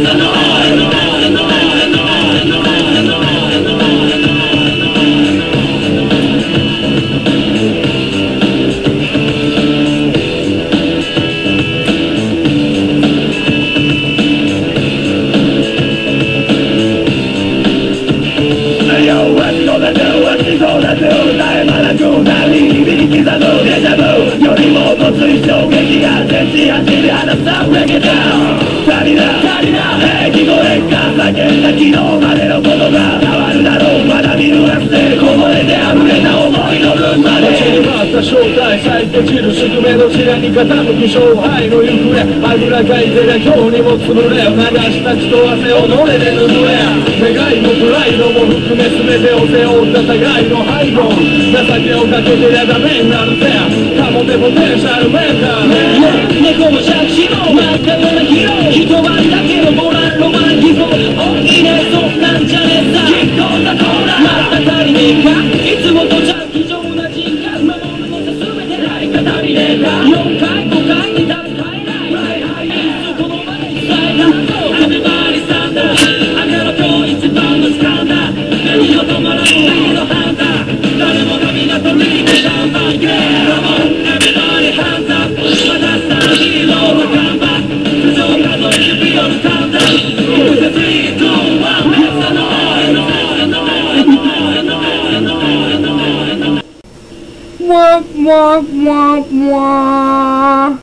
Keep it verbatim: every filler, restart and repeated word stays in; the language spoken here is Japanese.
正体咲いて散る宿命の地に傾く勝敗の行方あぐらかいてりゃ今日にも潰れ流した血と汗をのれで拭え願いもプライドも含め全てを背負った互いの背後情けをかけてりゃダメになるぜかもてポテンシャルメンタル猫も借子も真っ赤ようなヒーロー一晩だけのボランロマンティコ大きいねそんなんじゃねえさ結構だこらまた足りねえかいつもとちゃん非常な人格守るのさ全てないか足りねえかよんかいごかいにだって入らないいつこの場で伝えたぞアベマリサンダー赤の今日一番の掴んだ何も止まらん次のハンター誰もが港にシャンパンゲーラモンアベマリハンター私たちヒーローの看板数を数えてビオルカウンターいくぜスリー、ツー、ワン、ヘッサノイノイノイノイノイノイノイノイ Mwah, mwah, mwah, mwah.